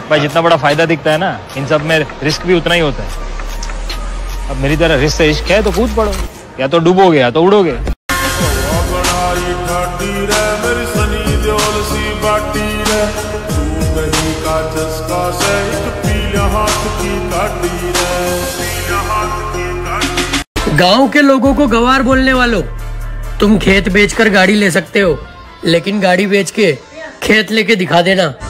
भाई जितना बड़ा फायदा दिखता है ना, इन सब में रिस्क भी उतना ही होता है। अब मेरी तरह रिस्क से इश्क है तो कूद पड़ो, या तो डूबोगे या तो उड़ोगे। गांव के लोगों को गवार बोलने वालों, तुम खेत बेचकर गाड़ी ले सकते हो, लेकिन गाड़ी बेच के खेत लेके दिखा देना।